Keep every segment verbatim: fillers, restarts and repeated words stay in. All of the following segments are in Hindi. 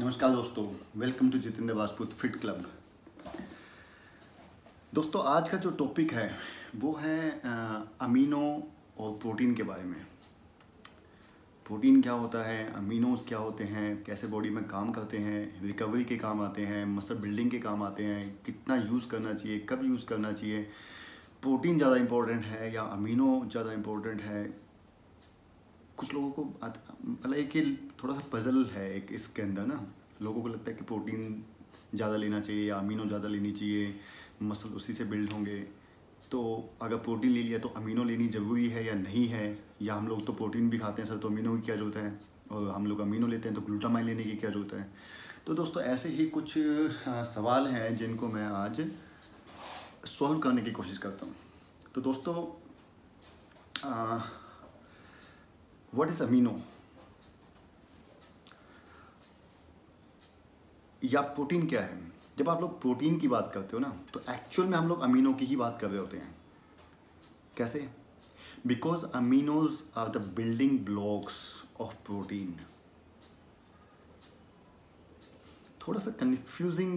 नमस्कार दोस्तों, welcome to Jitendra Rajput fit club. दोस्तों, आज का जो टॉपिक है वो है अमीनो और प्रोटीन के बारे में। प्रोटीन क्या होता है, अमीनोज क्या होते हैं, कैसे बॉडी में काम करते हैं, रिकवरी के काम आते हैं, मसल बिल्डिंग के काम आते हैं, कितना यूज़ करना चाहिए, कब यूज़ करना चाहिए, प्रोटीन ज़्यादा इम्पोर्टेंट है या अमीनो ज़्यादा इम्पोर्टेंट है। कुछ लोगों को मतलब एक ये थोड़ा सा पजल है एक इसके अंदर ना, लोगों को लगता है कि प्रोटीन ज़्यादा लेना चाहिए या अमीनो ज़्यादा लेनी चाहिए, मसल उसी से बिल्ड होंगे। तो अगर प्रोटीन ले लिया तो अमीनो लेनी ज़रूरी है या नहीं है, या हम लोग तो प्रोटीन भी खाते हैं सर तो अमीनो की क्या ज़रूरत है, और हम लोग अमीनो लेते हैं तो ग्लूटामाइन लेने की क्या ज़रूरत है। तो दोस्तों ऐसे ही कुछ सवाल हैं जिनको मैं आज सॉल्व करने की कोशिश करता हूँ। तो दोस्तों, व्हाट इज़ अमीनो या प्रोटीन क्या है। जब आप लोग प्रोटीन की बात करते हो ना, तो एक्चुअल में हम लोग अमीनो की ही बात कर रहे होते हैं। कैसे? Because aminos are the building blocks of protein. थोड़ा सा कंफ्यूजिंग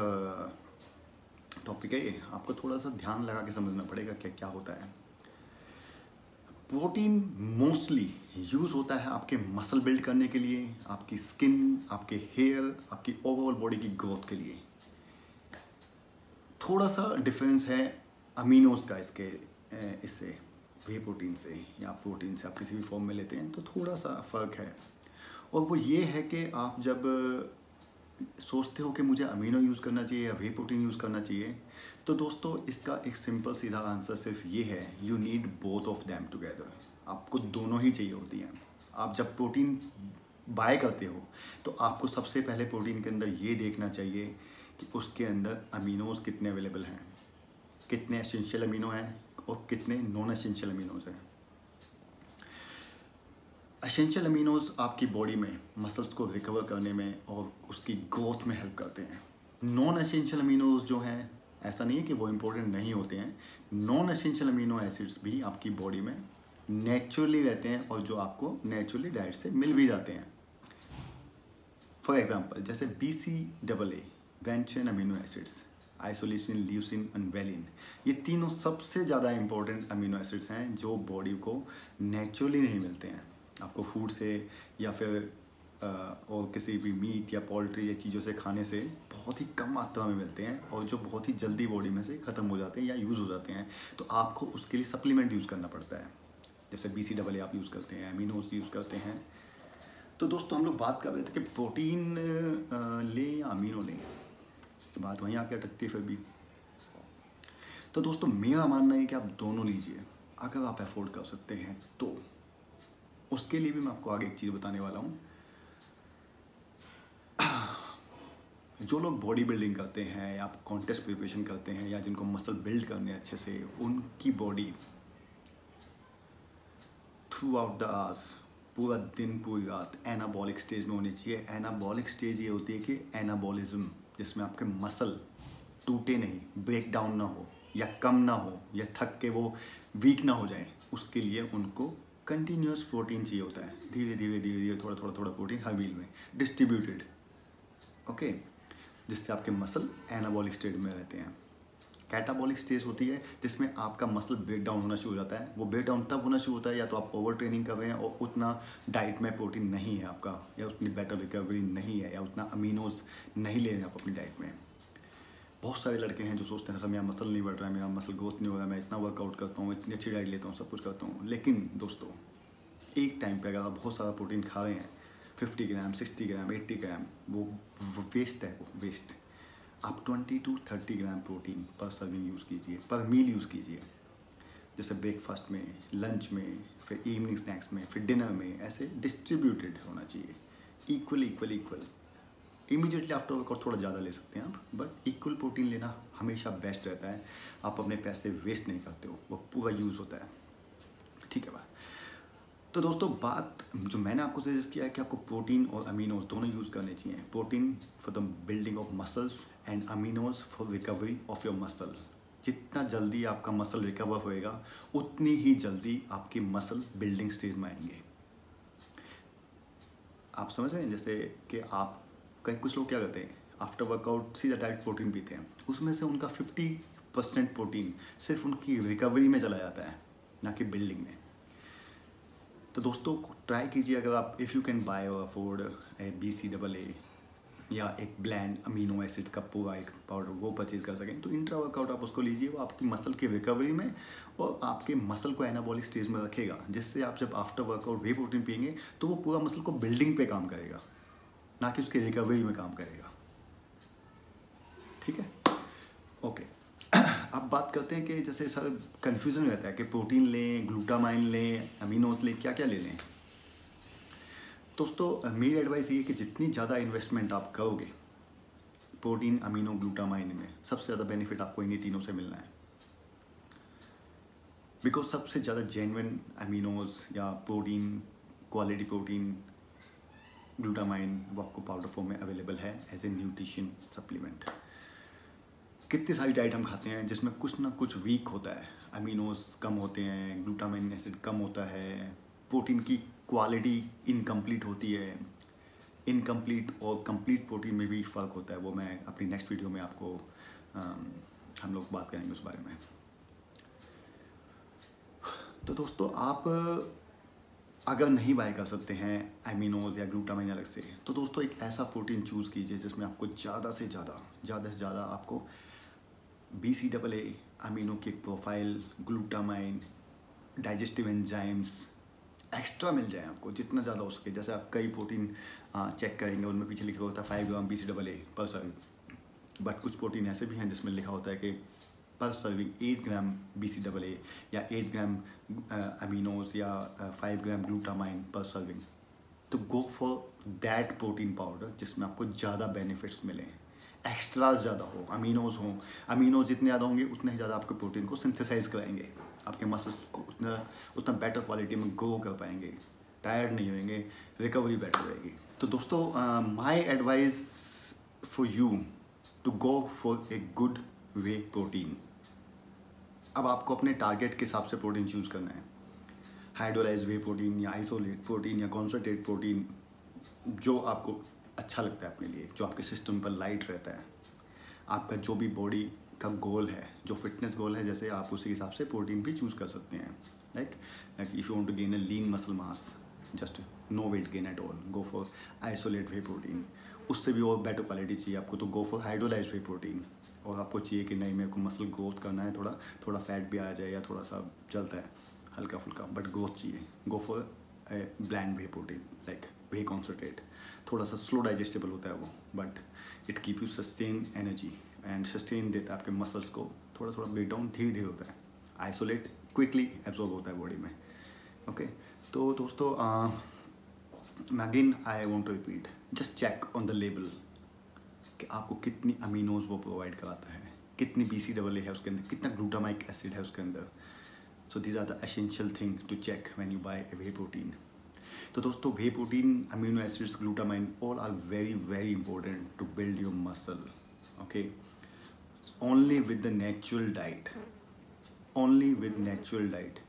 टॉपिक है ये, आपको थोड़ा सा ध्यान लगा के समझना पड़ेगा क्या क्या होता है। प्रोटीन मोस्टली यूज़ होता है आपके मसल बिल्ड करने के लिए, आपकी स्किन, आपके हेयर, आपकी ओवरऑल बॉडी की ग्रोथ के लिए। थोड़ा सा डिफरेंस है अमीनोज का इसके इससे, वे प्रोटीन से या प्रोटीन से आप किसी भी फॉर्म में लेते हैं तो थोड़ा सा फ़र्क है। और वो ये है कि आप जब सोचते हो कि मुझे अमीनो यूज़ करना चाहिए या वे प्रोटीन यूज़ करना चाहिए, तो दोस्तों इसका एक सिंपल सीधा आंसर सिर्फ ये है, you need both of them together. आपको दोनों ही चाहिए होती हैं। आप जब प्रोटीन बाय करते हो तो आपको सबसे पहले प्रोटीन के अंदर ये देखना चाहिए कि उसके अंदर अमीनोज कितने अवेलेबल हैं, कितने एसेंशियल अमीनो हैं और कितने नॉन एसेंशियल अमीनोज हैं। एसेंशियल अमीनोज आपकी बॉडी में मसल्स को रिकवर करने में और उसकी ग्रोथ में हेल्प करते हैं। नॉन एसेंशियल अमीनोज जो हैं, ऐसा नहीं है कि वो इम्पोर्टेंट नहीं होते हैं, नॉन एसेंशियल अमीनो एसिड्स भी आपकी बॉडी में नेचुरली रहते हैं और जो आपको नेचुरली डाइट से मिल भी जाते हैं। फॉर एग्जांपल जैसे बी सी डबल ए वेंचुरिन amino acids, isoleucine, leucine and valine, ये तीनों सबसे ज़्यादा इंपॉर्टेंट अमीनो एसिड्स हैं जो बॉडी को नेचुरली नहीं मिलते हैं। आपको फूड से या फिर आ, और किसी भी मीट या पोल्ट्री या चीज़ों से खाने से बहुत ही कम मात्रा में मिलते हैं और जो बहुत ही जल्दी बॉडी में से ख़त्म हो जाते हैं या यूज़ हो जाते हैं। तो आपको उसके लिए सप्लीमेंट यूज़ करना पड़ता है, जैसे बी सी डबल ए आप यूज़ करते हैं, अमीनोज यूज़ करते हैं। तो दोस्तों हम लोग बात कर रहे थे कि प्रोटीन लें या अमीनो लें, तो बात वहीं आके अटकती है फिर भी। तो दोस्तों मेरा मानना है कि आप दोनों लीजिए अगर आप अफोर्ड कर सकते हैं तो। उसके लिए भी मैं आपको आगे एक चीज़ बताने वाला हूँ। जो लोग बॉडी बिल्डिंग करते हैं या आप कॉन्टेस्ट प्रिपरेशन करते हैं या जिनको मसल बिल्ड करने अच्छे से, उनकी body throughout the hours, पूरा दिन पूरी रात एनाबॉलिक स्टेज में होनी चाहिए। एनाबॉलिक स्टेज ये होती है कि एनाबॉलिज्म, जिसमें आपके मसल टूटे नहीं, ब्रेक डाउन ना हो या कम ना हो या थक के वो वीक ना हो जाए, उसके लिए उनको कंटिन्यूस प्रोटीन चाहिए होता है। धीरे धीरे धीरे धीरे थोड़ा थोड़ा थोड़ा प्रोटीन हर मील में डिस्ट्रीब्यूटेड, ओके, जिससे आपके मसल एनाबॉलिक स्टेज में रहते हैं। कैटाबॉलिक स्टेज होती है जिसमें आपका मसल ब्रेक डाउन होना शुरू हो जाता है। वो ब्रेक डाउन तब होना शुरू होता है या तो आप ओवर ट्रेनिंग कर रहे हैं और उतना डाइट में प्रोटीन नहीं है आपका, या उतनी बेटर रिकवरी नहीं है, या उतना अमीनोज नहीं ले रहे हैं आप अपनी डाइट में। बहुत सारे लड़के हैं जो सोचते हैं सर मेरा मसल नहीं बढ़ रहा है, मेरा मसल ग्रोथ नहीं हो रहा है, मैं इतना वर्कआउट करता हूँ, इतनी अच्छी डाइट लेता हूँ, सब कुछ करता हूँ, लेकिन दोस्तों एक टाइम पे अगर आप बहुत सारा प्रोटीन खा रहे हैं, fifty gram, sixty gram, eighty gram, वो वेस्ट है, वो वेस्ट। आप twenty two thirty gram protein per serving use कीजिए, पर मील यूज़ कीजिए। जैसे ब्रेकफास्ट में, लंच में, फिर इवनिंग स्नैक्स में, फिर डिनर में, ऐसे डिस्ट्रीब्यूटेड होना चाहिए, equal equal equal. Immediately after workout थोड़ा ज़्यादा ले सकते हैं आप, बट इक्वल प्रोटीन लेना हमेशा बेस्ट रहता है। आप अपने पैसे वेस्ट नहीं करते हो, वो पूरा यूज़ होता है, ठीक है बात। तो दोस्तों बात जो मैंने आपको सजेस्ट किया है कि आपको प्रोटीन और अमीनोज दोनों यूज़ करने चाहिए। Protein for the building of muscles and aminos for recovery of your muscle. जितना जल्दी आपका मसल रिकवर होएगा उतनी ही जल्दी आपकी मसल बिल्डिंग स्टेज में आएंगे। आप समझ रहे हैं, जैसे कि आप कई कुछ लोग क्या करते हैं, आफ्टर वर्कआउट सीधा डायरेक्ट प्रोटीन पीते हैं, उसमें से उनका फिफ्टी परसेंट प्रोटीन सिर्फ उनकी रिकवरी में चला जाता है, ना कि बिल्डिंग में। तो दोस्तों ट्राई कीजिए, अगर आप इफ़ यू कैन बाय और afford A B C double A या एक ब्लैंड अमीनो एसिड का पूरा एक पाउडर वो परचेज कर सकें, तो इंट्रा वर्कआउट आप उसको लीजिए। वो आपकी मसल की रिकवरी में और आपके मसल को एनाबॉलिक स्टेज में रखेगा, जिससे आप जब आफ्टर वर्कआउट वे प्रोटीन पिएंगे तो वो पूरा मसल को बिल्डिंग पे काम करेगा, ना कि उसकी रिकवरी में काम करेगा। ठीक है, ओके। अब बात करते हैं कि जैसे सर कन्फ्यूज़न रहता है कि प्रोटीन लें, ग्लूटामाइन लें, अमीनोज लें, क्या क्या ले लें। दोस्तों मेरी एडवाइस ये है कि जितनी ज़्यादा इन्वेस्टमेंट आप करोगे प्रोटीन, अमीनो, ग्लूटामाइन में, सबसे ज़्यादा बेनिफिट आपको इन्हीं तीनों से मिलना है। बिकॉज सबसे ज़्यादा जेन्युइन अमीनोज या प्रोटीन, क्वालिटी प्रोटीन, ग्लूटामाइन वो आपको पाउडर फॉर्म में अवेलेबल है एज ए न्यूट्रिशन सप्लीमेंट। कितनी सारी डाइट हम खाते हैं जिसमें कुछ ना कुछ वीक होता है, अमीनोज कम होते हैं, ग्लूटामाइन एसिड कम होता है, प्रोटीन की क्वालिटी इनकम्प्लीट होती है। इनकम्प्लीट और कंप्लीट प्रोटीन में भी फ़र्क होता है, वो मैं अपनी नेक्स्ट वीडियो में आपको आम, हम लोग बात करेंगे उस बारे में। तो दोस्तों आप अगर नहीं बाय कर सकते हैं अमीनोज या ग्लूटामाइन अलग से, तो दोस्तों एक ऐसा प्रोटीन चूज़ कीजिए जिसमें आपको ज़्यादा से ज़्यादा ज़्यादा से ज़्यादा आपको B C double A, amino की एक profile, glutamine, digestive enzymes extra मिल जाए आपको जितना ज़्यादा हो सके। जैसे आप कई प्रोटीन चेक करेंगे, उनमें पीछे लिखा होता है five gram B C double A per serving, but कुछ प्रोटीन ऐसे भी हैं जिसमें लिखा होता है कि per serving eight gram B C double A या एट ग्राम अमीनोज या five gram glutamine per serving. तो go for that protein powder जिसमें आपको ज़्यादा बेनिफिट्स मिलें, एक्स्ट्रा ज़्यादा हो, अमीनोज हों। अमीनोज जितने ज़्यादा होंगे उतने ही ज़्यादा आपके प्रोटीन को सिंथेसाइज कराएंगे, आपके मसल्स को उतना उतना बेटर क्वालिटी में ग्रो कर पाएंगे, टायर्ड नहीं होंगे, रिकवरी बेटर रहेगी। तो दोस्तों my advice for you to go for a good whey protein. अब आपको अपने टारगेट के हिसाब से प्रोटीन चूज़ करना है, हाइड्रोलाइज वे प्रोटीन या आइसोलेट प्रोटीन या कॉन्सनट्रेट प्रोटीन, जो आपको अच्छा लगता है अपने लिए, जो आपके सिस्टम पर लाइट रहता है। आपका जो भी बॉडी का गोल है, जो फिटनेस गोल है, जैसे आप उसी हिसाब से प्रोटीन भी चूज़ कर सकते हैं। Like like if you want to gain a lean muscle mass, just no weight gain at all, go for isolate whey protein. उससे भी और बेटर क्वालिटी चाहिए आपको तो go for hydrolyse whey protein. और आपको चाहिए कि नहीं मेरे को मसल ग्रोथ करना है, थोड़ा थोड़ा फैट भी आ जाए या थोड़ा सा चलता है हल्का फुल्का, बट ग्रोथ चाहिए, go for blend whey protein like whey concentrate. थोड़ा सा स्लो डाइजेस्टेबल होता है वो, but it keep you sustain energy and sustain देता है आपके मसल्स को। थोड़ा थोड़ा ब्रेक डाउन धीरे धीरे होता है, आइसोलेट क्विकली एब्जॉर्ब होता है बॉडी में। Okay okay? तो दोस्तों again I want to repeat, just check on the label कि आपको कितनी अमीनोज वो प्रोवाइड कराता है, कितनी बी सी डबल ए है उसके अंदर, कितना ग्लूटामाइक एसिड है उसके अंदर। So these are the essential thing to check when you buy a whey protein. तो दोस्तों whey protein, amino acids, glutamine all are very very important to build your muscle. Okay, only with the natural diet, only with natural diet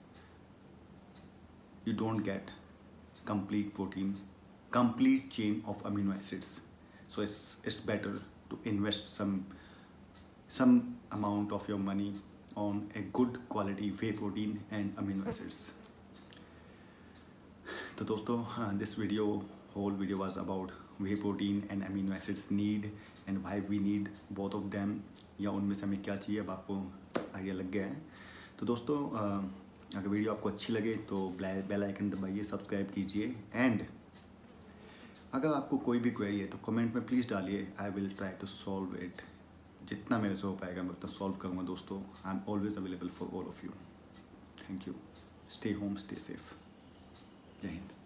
you don't get complete protein, complete chain of amino acids. So it's it's better to invest some some amount of your money on a good quality whey protein and amino acids. तो दोस्तों this video whole video was about whey protein and amino acids need and why we need both of them, या उनमें से हमें क्या चाहिए, अब आपको आइडिया लग गया है। तो दोस्तों अगर वीडियो आपको अच्छी लगे तो बेल आइकन दबाइए, सब्सक्राइब कीजिए, एंड अगर आपको कोई भी क्वेरी है तो कमेंट में प्लीज़ डालिए, I will try to solve it. जितना मेरे से हो पाएगा मैं उतना सॉल्व करूँगा दोस्तों। I am always available for all of you. Thank you, stay home, stay safe, जय हिंद।